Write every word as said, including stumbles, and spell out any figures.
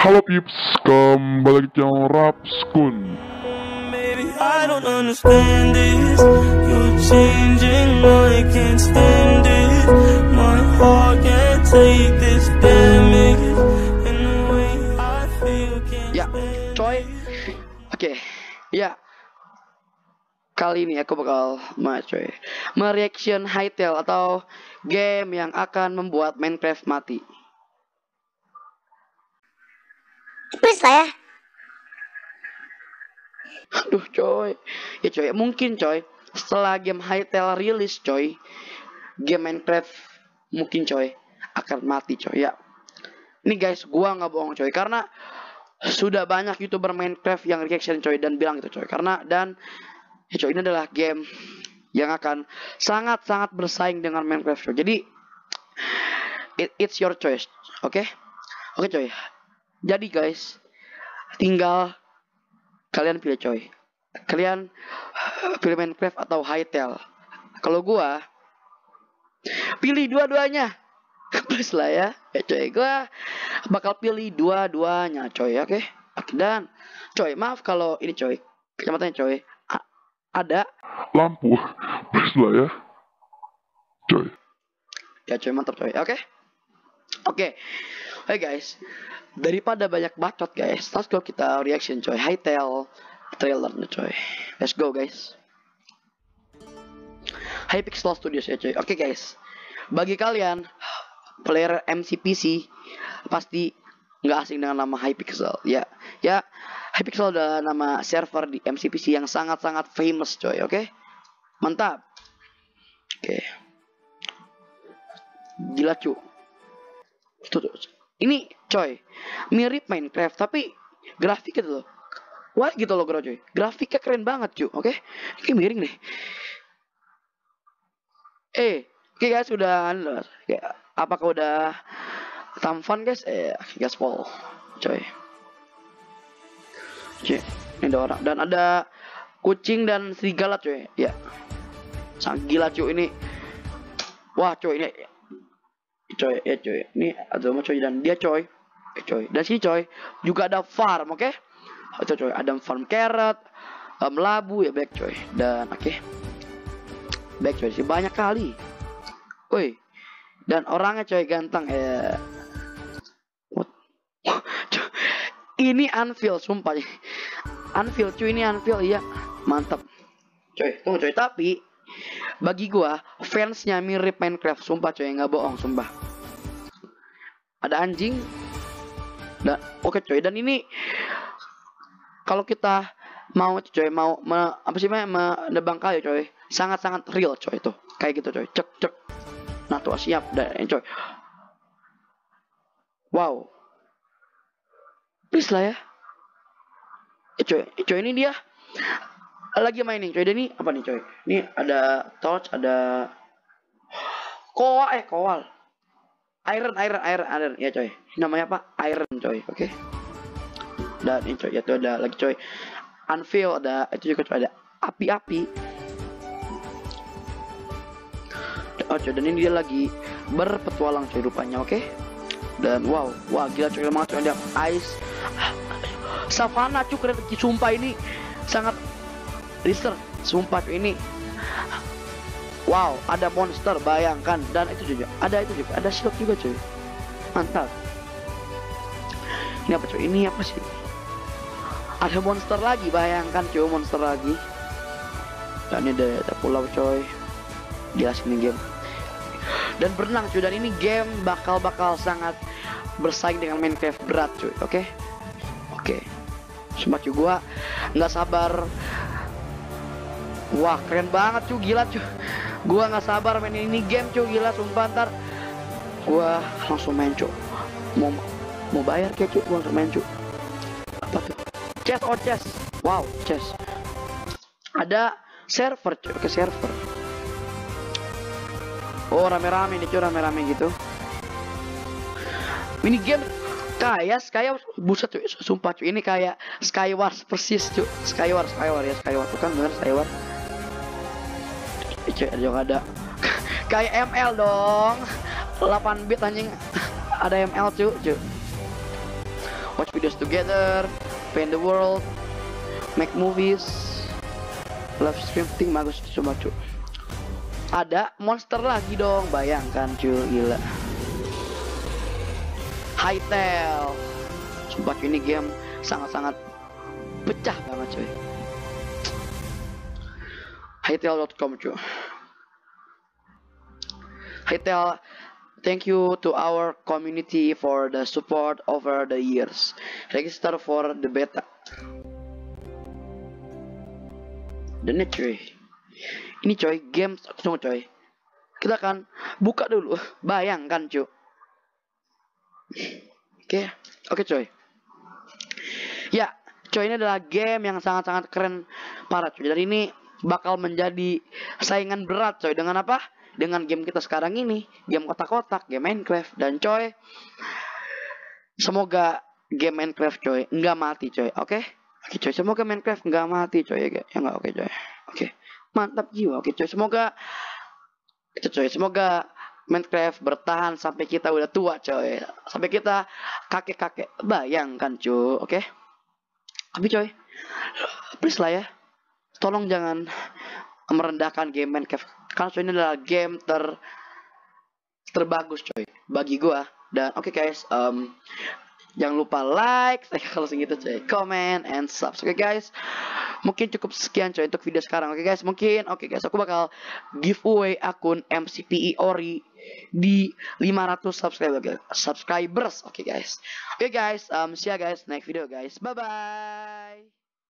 Halo Pips, kembali lagi channel Rapskun. Baby, I don't understand this. You're changing, I can't stand it. My heart can't take this damage. And the way I feel can't Ya, stand coy. it. Oke, ya. Kali ini aku bakal mas coy mereaction Hytale atau game yang akan membuat Minecraft mati. Please lah ya. Aduh coy, ya coy, mungkin coy setelah game Hytale rilis coy, game Minecraft mungkin coy akan mati coy ya. Ini guys, gua nggak bohong coy, karena sudah banyak youtuber Minecraft yang reaction coy dan bilang gitu coy, karena dan ya coy, ini adalah game yang akan sangat-sangat bersaing dengan Minecraft coy. Jadi it, it's your choice, oke? Okay? Oke okay, coy. Jadi guys, tinggal kalian pilih coy. Kalian pilih Minecraft atau Hytale. Kalau gua pilih dua-duanya. Please lah ya. Ya coy, gua bakal pilih dua-duanya coy, oke? Okay? Dan coy, maaf kalau ini coy, kecapatannya coy ada Lampu, please lah ya. Coy. ya coy, mantap coy, oke? Okay? Oke, okay. Hey guys, daripada banyak bacot guys, let's go kita reaction coy Hytale trailernya coy. Let's go guys. Hypixel Studios ya coy. Oke okay, guys, bagi kalian player M C P C pasti nggak asing dengan nama Hypixel ya. Ya, Hypixel adalah nama server di M C P C yang sangat-sangat famous coy. Oke, okay? Mantap. Oke, okay. Gila cu. Tuh, tuh. Ini coy mirip Minecraft tapi grafik gitu loh. Wah gitu loh bro coy. Grafiknya keren banget cu. Oke, okay? Ini miring nih. Eh, oke okay guys, udah ya, apakah udah tampan guys? Eh, gaspol coy. Oke, ini ada orang dan ada kucing dan serigala coy. Ya, sangat gila cuy ini. Wah coy, ini coy ya coy, ini ada sama coy dan dia coy, eh, coy dan sini coy juga ada farm, oke? Okay? Itu coy ada farm carrot, um, labu ya back coy dan oke, okay. Back coy sih banyak kali, woi dan orangnya coy ganteng ya. Ini Anvil sumpah, Anvil cuy, ini Anvil iya mantap, coy tunggu coy tapi bagi gua fansnya mirip Minecraft sumpah coy, nggak bohong sumpah. Ada anjing dan oke okay, coy dan ini kalau kita mau coy mau me, apa sih menebang kayu coy sangat-sangat real coy itu kayak gitu coy, cek cek nah tuh siap dan coy wow please lah ya. Eh coy, eh, coy ini dia lagi mining coy, dan ini apa nih coy, ini ada torch, ada koal eh koal iron iron iron iron ya coy, namanya apa iron coy, oke okay? Dan ini coy itu ada lagi coy anvil, ada itu juga coy ada api-api. Oh coy, dan ini dia lagi berpetualang coy rupanya, oke okay? Dan wow wah gila coy banget coy, ada ice savana cuy, keren sumpah, ini sangat research sumpah cuy ini. Wow, ada monster bayangkan dan itu juga ada itu juga ada shield juga cuy. Mantap. Ini apa cuy? Ini apa sih? Ada monster lagi bayangkan cuy, monster lagi. Dan ini ada, ada pulau coy. Jelas ini game. Dan berenang cuy, dan ini game bakal-bakal sangat bersaing dengan Minecraft berat cuy. Oke? Okay? Oke. Okay. Sumpah cuy gua nggak sabar. Wah keren banget cuy, gila cuy. Gua nggak sabar main ini game cuy, gila sumpah, ntar gua langsung main cuy. Mau mau bayar kayak cuy, gua langsung main cuy. Apa tuh? Chest, oh chest. Wow chest. Ada server cuy, ke server. Oh rame-rame nih cuy, rame-rame gitu. Mini game kayak kayak buset cuy, sumpah cuy ini kayak Skywars persis cuy. Skywars, Skywars ya, Skywars tuh kan bener Skywars. Cek juga ada kayak M L dong, delapan bit anjing, ada M L cu cu. watch videos together, paint the world, make movies, live stream thing bagus coba cu. Ada monster lagi dong, bayangkan cu, gila. Hytale, sumpah ini game sangat-sangat pecah banget cuy. Hytale dot com cuy. Hytale, thank you to our community for the support over the years. Register for the beta. Dan ini cuy, ini coy game tunggu coy. Kita akan buka dulu, bayangkan cuy. Oke, oke coy. Ya, coy ini adalah game yang sangat-sangat keren parah coy. Dan ini bakal menjadi saingan berat coy dengan apa? Dengan game kita sekarang ini, game kotak-kotak, game Minecraft. Dan coy, semoga game Minecraft coy nggak mati coy, oke? Oke coy, semoga Minecraft nggak mati coy ya, ya nggak, oke coy. Oke, mantap jiwa, oke coy. Semoga itu coy, semoga Minecraft bertahan sampai kita udah tua coy, sampai kita kakek-kakek, bayangkan coy, oke? Tapi coy, please lah ya, tolong jangan merendahkan game Minecraft. Karena coy ini adalah game ter terbagus coy bagi gua. Dan oke okay guys, um, jangan lupa like kalau segitu coy, comment and subscribe. Oke okay guys, mungkin cukup sekian coy untuk video sekarang. Oke okay guys, mungkin oke okay guys, aku bakal giveaway akun M C P E Ori di lima ratus subscriber subscribers. Oke okay guys, oke okay guys, um, see ya guys next video guys, bye bye.